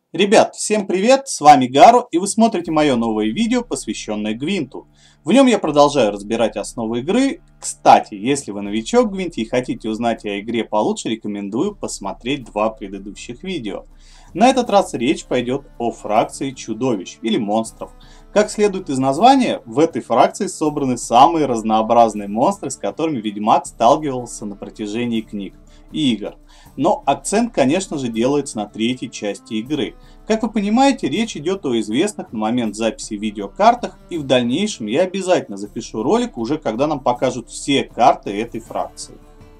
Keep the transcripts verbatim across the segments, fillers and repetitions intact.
Ребят, всем привет, с вами Гару, и вы смотрите мое новое видео, посвященное Гвинту. В нем я продолжаю разбирать основы игры. Кстати, если вы новичок в Гвинте и хотите узнать о игре получше, рекомендую посмотреть два предыдущих видео. На этот раз речь пойдет о фракции чудовищ или монстров. Как следует из названия, в этой фракции собраны самые разнообразные монстры, с которыми Ведьмак сталкивался на протяжении книг и игр. Но акцент, конечно же, делается на третьей части игры. Как вы понимаете, речь идет о известных на момент записи видео картах, и в дальнейшем я обязательно запишу ролик, уже когда нам покажут все карты этой фракции.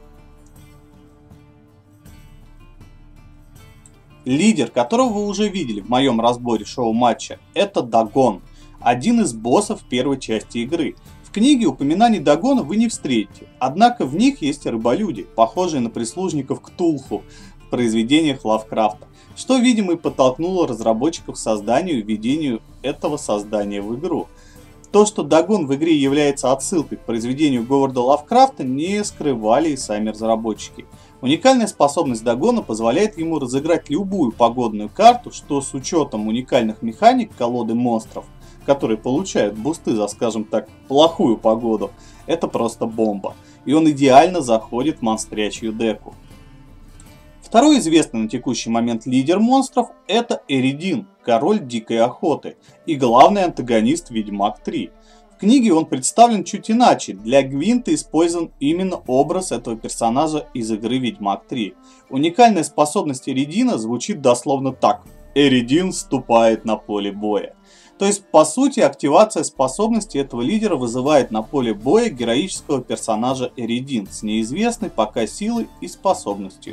Лидер, которого вы уже видели в моем разборе шоу-матча, это Дагон, один из боссов первой части игры. В книге упоминаний Дагона вы не встретите, однако в них есть рыболюди, похожие на прислужников Ктулху в произведениях Лавкрафта, что, видимо, и подтолкнуло разработчиков к созданию и введению этого создания в игру. То, что Дагон в игре является отсылкой к произведению Говарда Лавкрафта, не скрывали и сами разработчики. Уникальная способность Дагона позволяет ему разыграть любую погодную карту, что с учетом уникальных механик колоды монстров, которые получают бусты за, скажем так, плохую погоду, это просто бомба. И он идеально заходит в монстрячью деку. Второй известный на текущий момент лидер монстров — это Эридин, король дикой охоты и главный антагонист Ведьмак три. В книге он представлен чуть иначе, для Гвинта использован именно образ этого персонажа из игры Ведьмак три. Уникальная способность Эридина звучит дословно так: Эридин вступает на поле боя. То есть, по сути, активация способности этого лидера вызывает на поле боя героического персонажа Эридин с неизвестной пока силой и способностью.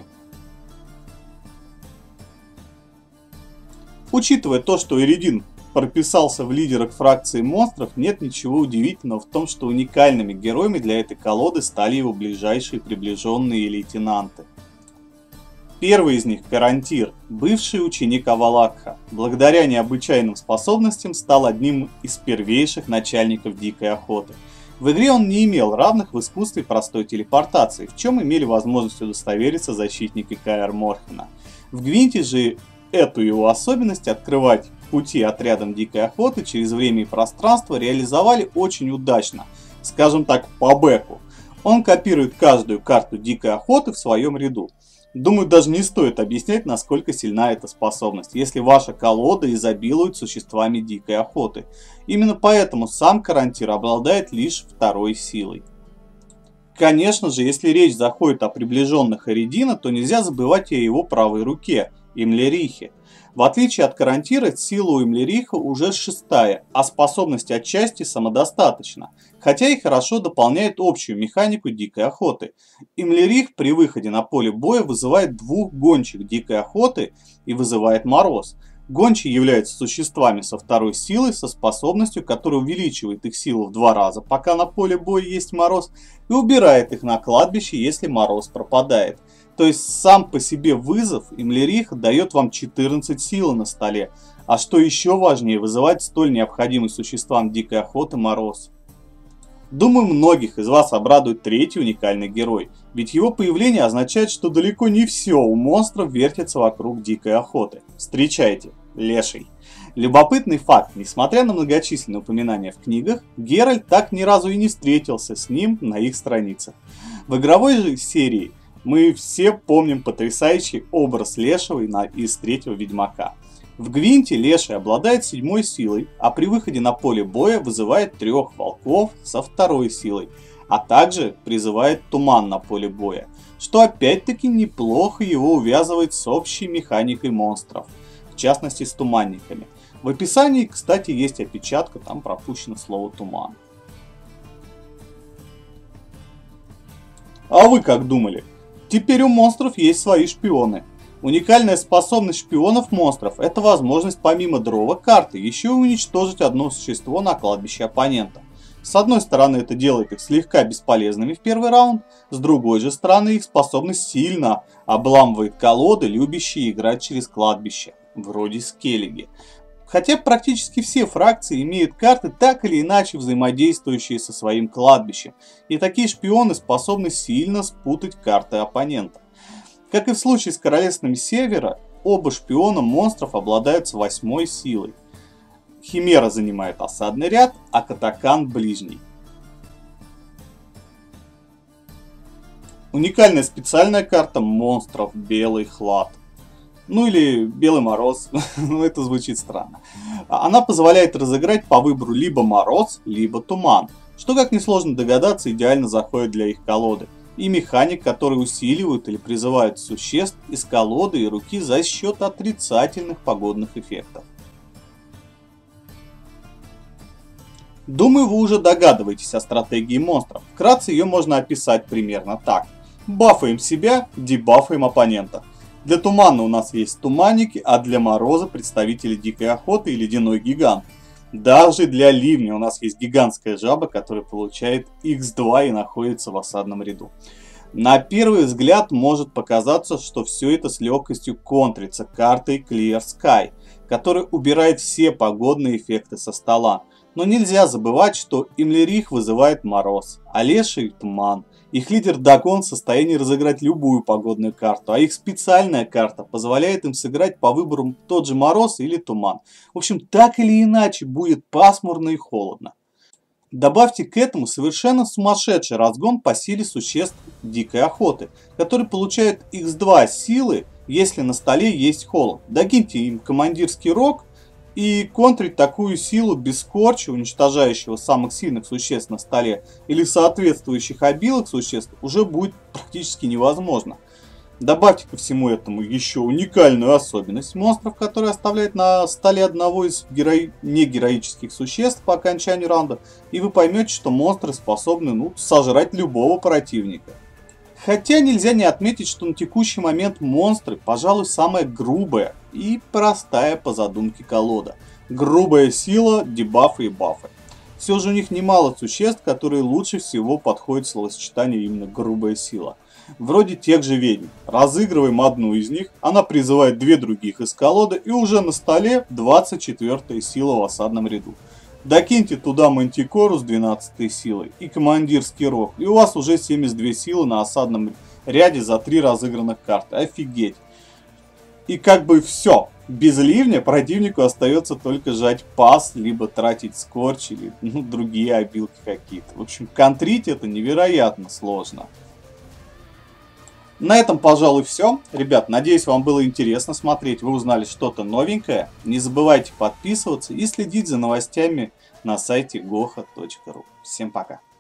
Учитывая то, что Эридин прописался в лидерах фракции монстров, нет ничего удивительного в том, что уникальными героями для этой колоды стали его ближайшие приближенные лейтенанты. Первый из них — Карантир, бывший ученик Авалакха. Благодаря необычайным способностям стал одним из первейших начальников дикой охоты. В игре он не имел равных в искусстве простой телепортации, в чем имели возможность удостовериться защитники Каэр Морхена. В Гвинте же эту его особенность — открывать пути отрядам дикой охоты через время и пространство — реализовали очень удачно, скажем так, по бэку. Он копирует каждую карту дикой охоты в своем ряду. Думаю, даже не стоит объяснять, насколько сильна эта способность, если ваша колода изобилует существами дикой охоты. Именно поэтому сам Карантир обладает лишь второй силой. Конечно же, если речь заходит о приближенных Эридина, то нельзя забывать и о его правой руке, Имлерихе. В отличие от Карантира, сила у Имлериха уже шестая, а способность отчасти самодостаточна, хотя и хорошо дополняет общую механику дикой охоты. Имлерих при выходе на поле боя вызывает двух гончих дикой охоты и вызывает мороз. Гончие являются существами со второй силой, со способностью, которая увеличивает их силу в два раза, пока на поле боя есть мороз, и убирает их на кладбище, если мороз пропадает. То есть сам по себе вызов Имлериха дает вам четырнадцать силы на столе, а что еще важнее, вызывает столь необходимый существам дикой охоты мороз. Думаю, многих из вас обрадует третий уникальный герой, ведь его появление означает, что далеко не все у монстров вертится вокруг дикой охоты. Встречайте, Леший. Любопытный факт: несмотря на многочисленные упоминания в книгах, Геральт так ни разу и не встретился с ним на их страницах. В игровой же серии мы все помним потрясающий образ Лешего из третьего Ведьмака. В Гвинте Леший обладает седьмой силой, а при выходе на поле боя вызывает трех волков со второй силой, а также призывает туман на поле боя, что опять-таки неплохо его увязывает с общей механикой монстров, в частности с туманниками. В описании, кстати, есть опечатка, там пропущено слово «туман». А вы как думали? Теперь у монстров есть свои шпионы. Уникальная способность шпионов монстров — это возможность помимо дрова карты еще и уничтожить одно существо на кладбище оппонента. С одной стороны, это делает их слегка бесполезными в первый раунд, с другой же стороны, их способность сильно обламывает колоды, любящие играть через кладбище, вроде Скеллиги. Хотя практически все фракции имеют карты, так или иначе взаимодействующие со своим кладбищем, и такие шпионы способны сильно спутать карты оппонента. Как и в случае с королевствами Севера, Оба шпиона монстров обладают восьмой силой. Химера занимает осадный ряд, а Катакан ближний. Уникальная специальная карта монстров Белый Хлад. Ну или Белый Мороз, ну это звучит странно. Она позволяет разыграть по выбору либо Мороз, либо Туман, что, как несложно догадаться, идеально заходит для их колоды. И механик, который усиливают или призывают существ из колоды и руки за счет отрицательных погодных эффектов. Думаю, вы уже догадываетесь о стратегии монстров. Вкратце ее можно описать примерно так. Бафаем себя, дебафаем оппонента. Для Тумана у нас есть Туманники, а для Мороза представители Дикой Охоты и Ледяной Гигант. Даже для Ливня у нас есть Гигантская Жаба, которая получает икс два и находится в осадном ряду. На первый взгляд может показаться, что все это с легкостью контрится картой Clear Sky, которая убирает все погодные эффекты со стола. Но нельзя забывать, что Имлерих вызывает Мороз, а Леший – Туман. Их лидер Дакон в состоянии разыграть любую погодную карту, а их специальная карта позволяет им сыграть по выбору тот же Мороз или Туман. В общем, так или иначе будет пасмурно и холодно. Добавьте к этому совершенно сумасшедший разгон по силе существ Дикой Охоты, которые получают икс два силы, если на столе есть холод. Докиньте им командирский рог, и контрить такую силу без скорча, уничтожающего самых сильных существ на столе, или соответствующих обилок существ, уже будет практически невозможно. Добавьте ко всему этому еще уникальную особенность монстров, которая оставляет на столе одного из геро... негероических существ по окончанию раунда, и вы поймете, что монстры способны ну, сожрать любого противника. Хотя нельзя не отметить, что на текущий момент монстры, пожалуй, самая грубая и простая по задумке колода. Грубая сила, дебафы и бафы. Все же у них немало существ, которые лучше всего подходят в словосочетанию именно грубая сила. Вроде тех же ведьм. Разыгрываем одну из них, она призывает две других из колоды, и уже на столе двадцать четвёртая сила в осадном ряду. Докиньте туда Мантикору с двенадцатой силой и командирский рог, и у вас уже семьдесят две силы на осадном ряде за три разыгранных карты. Офигеть! И как бы все. Без ливня противнику остается только жать пас, либо тратить скорч, или ну, другие обилки какие-то. В общем, контрить это невероятно сложно. На этом, пожалуй, все. Ребят, надеюсь, вам было интересно смотреть, вы узнали что-то новенькое. Не забывайте подписываться и следить за новостями на сайте гоха точка ру. Всем пока!